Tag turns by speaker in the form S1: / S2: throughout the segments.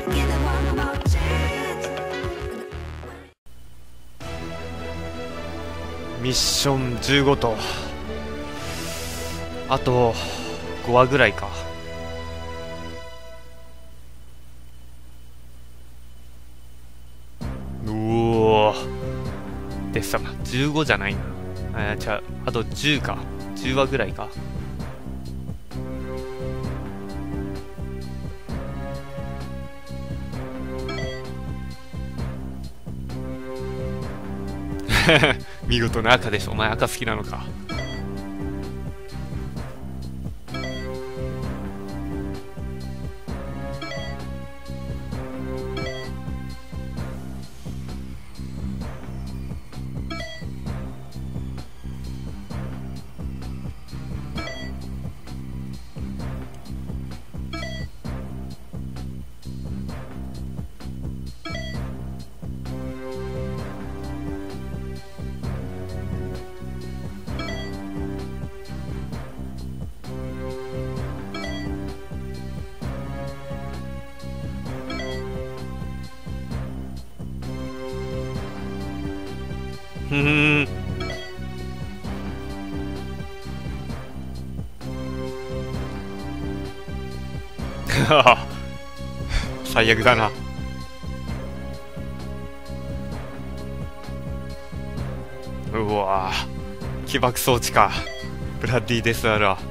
S1: ミッション15とあと5話ぐらいか。うおーでさ、15じゃないな。じゃああと10か。10話ぐらいか。見事な赤でしょ。お前赤好きなのか。ふーん。最悪だな。うわぁ起爆装置か。ブラッディ・デスアラ。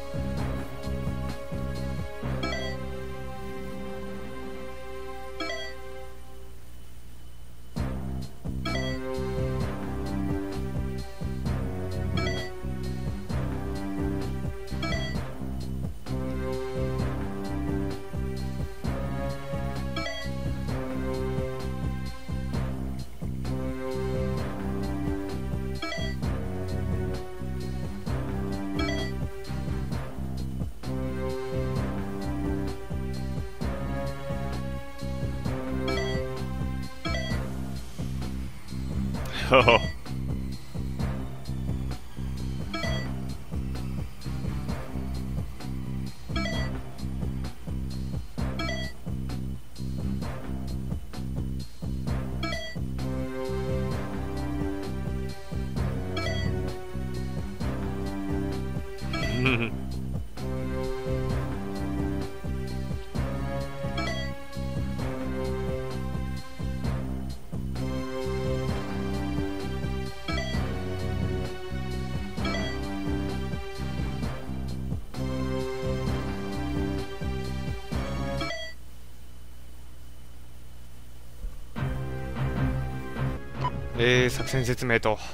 S1: 作戦説明と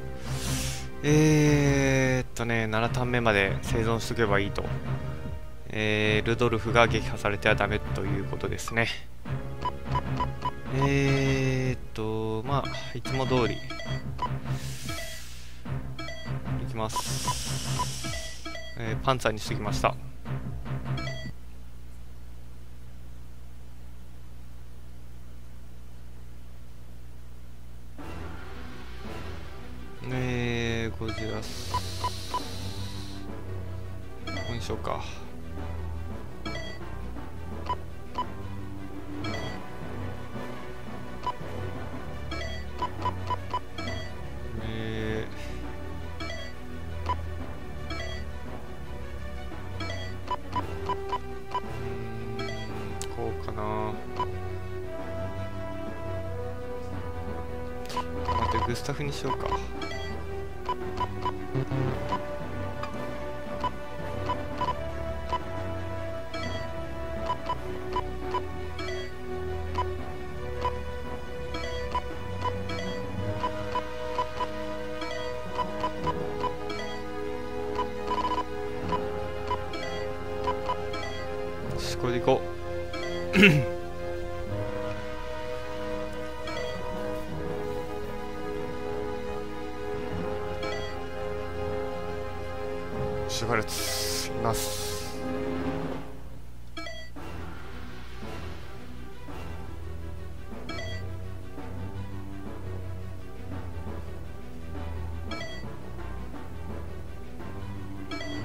S1: 7ターン目まで生存しとけばいいと。ルドルフが撃破されてはダメということですね。まあいつも通りいきます。パンツァーにしてきました。ゴジラスここにしようか。こうかな。待って、グスタフにしようか。これでいこう。シュバルツいます。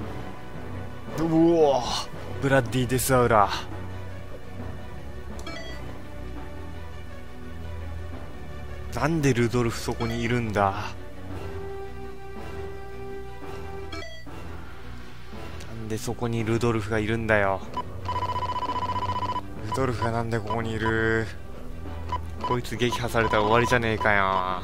S1: うおーブラッディ・デスアウラー。 なんでルドルフそこにいるんだ。なんでそこにルドルフがいるんだよ。ルドルフがなんでここにいる。こいつ撃破されたら終わりじゃねえかよ。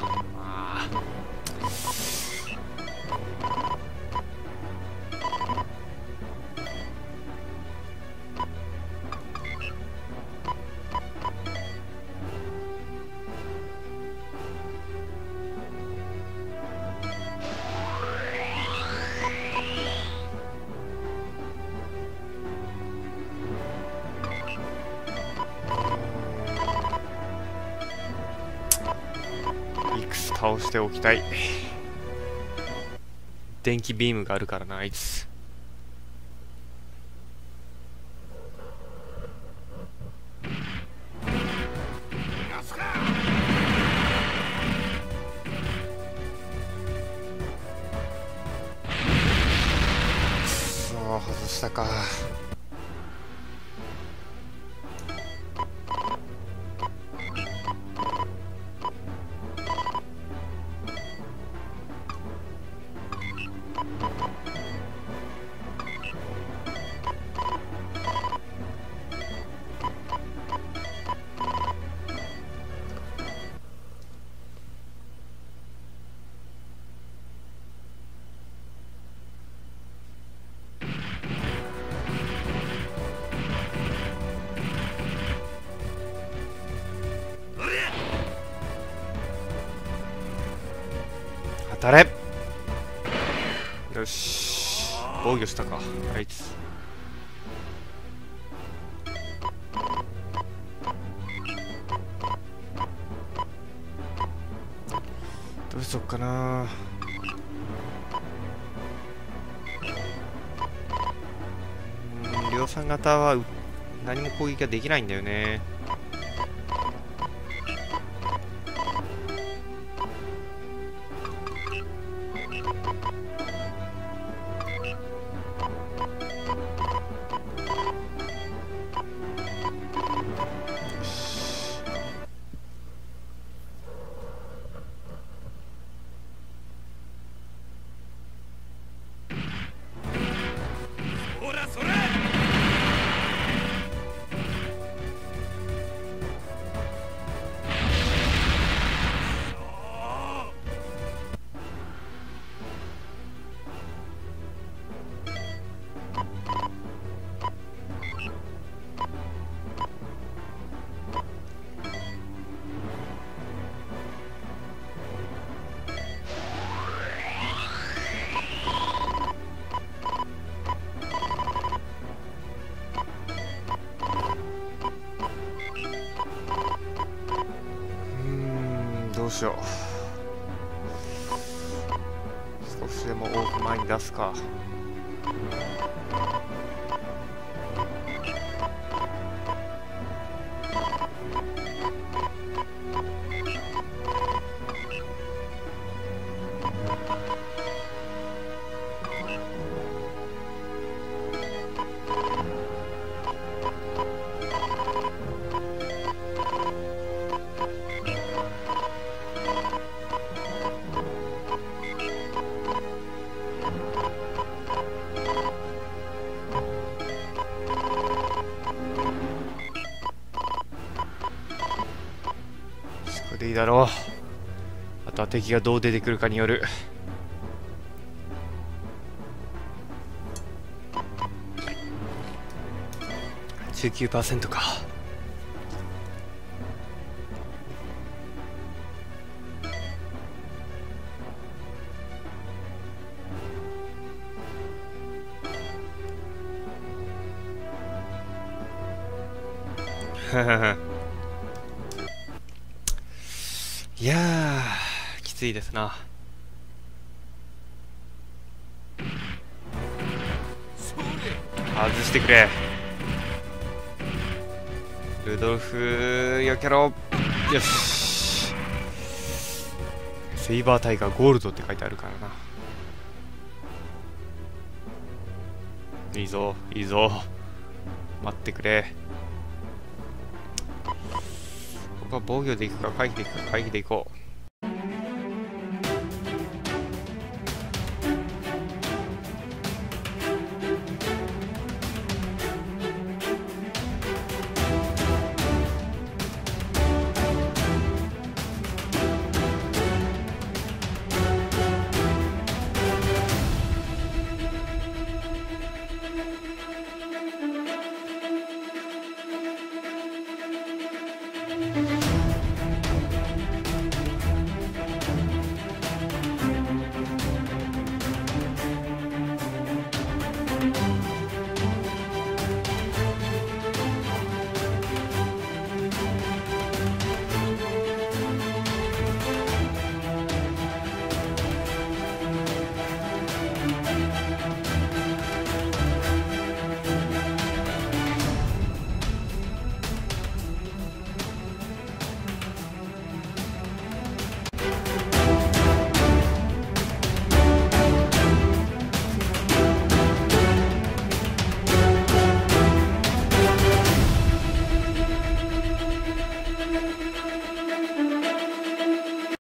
S1: 倒しておきたい。電気ビームがあるからな、あいつ。そう、外したか。当たれ。よし、防御したかあいつ。どうしよっかな。量産型は何も攻撃ができないんだよね。どうしよう。少しでも多く前に出すか。でいいだろう。あとは敵がどう出てくるかによる。19% か。いやー、きついですな。外してくれ。ルドルフ、よけろ。よし。セイバータイガーゴールドって書いてあるからな。いいぞ、いいぞ。待ってくれ。ここは防御でいくか回避でいくか。回避でいこう。